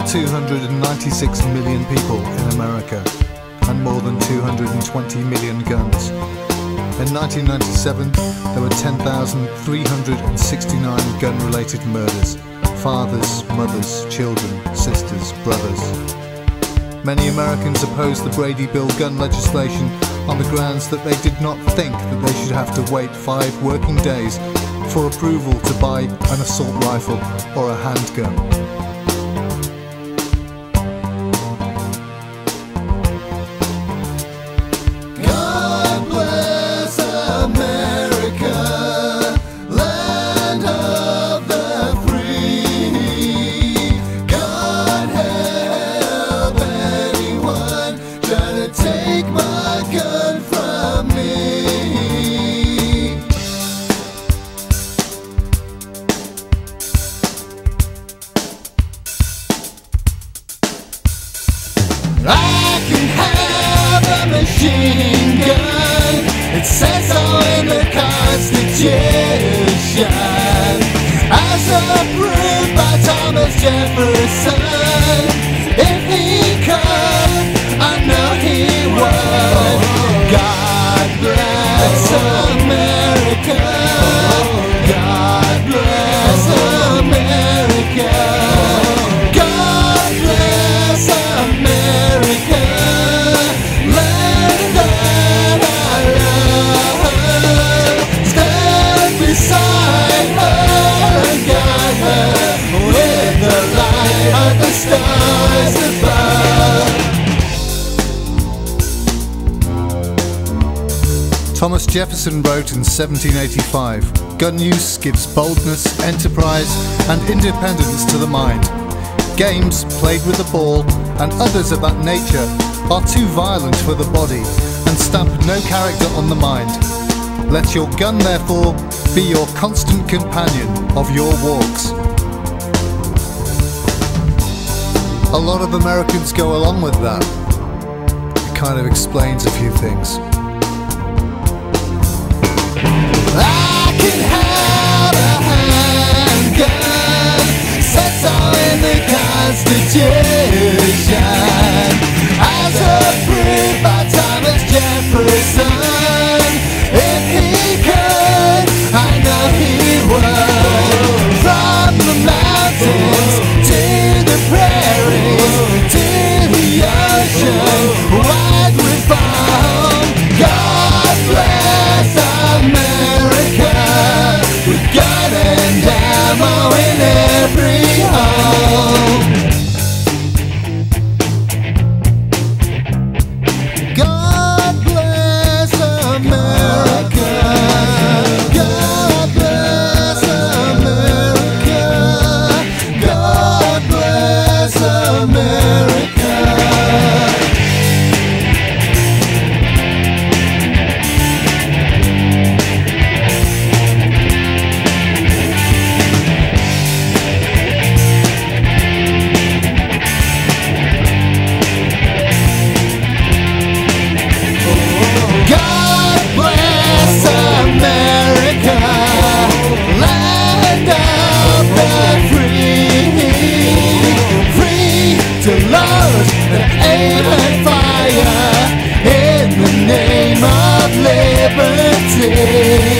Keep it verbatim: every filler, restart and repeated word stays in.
two hundred ninety-six million people in America and more than two hundred twenty million guns. In nineteen ninety-seven, there were ten thousand three hundred sixty-nine gun-related murders. Fathers, mothers, children, sisters, brothers. Many Americans opposed the Brady Bill gun legislation on the grounds that they did not think that they should have to wait five working days for approval to buy an assault rifle or a handgun. God bless America, land of the free. God help anyone trying to take my gun from me. I can have a machine gun, it says so in the Constitution, as approved by Thomas Jefferson. If he could, I know he would. God bless America, God bless America, God bless America, land that I love. Stand beside her and guide her with the light of the stars above. Thomas Jefferson wrote in seventeen eighty-five, "Gun use gives boldness, enterprise, and independence to the mind. Games played with a ball and others of that nature are too violent for the body and stamp no character on the mind. Let your gun therefore be your constant companion of your walks." A lot of Americans go along with that. It kind of explains a few things. I can have a handgun, said so in the Constitution, as approved by Thomas Jefferson. If he could, I know he would. From the mountains to the prairies to the ocean, wide with bomb. God bless America, with gun and ammo in every home. God bless America, God bless America, God bless America. God bless America, land of the free, free to load and aim and fire in the name of liberty.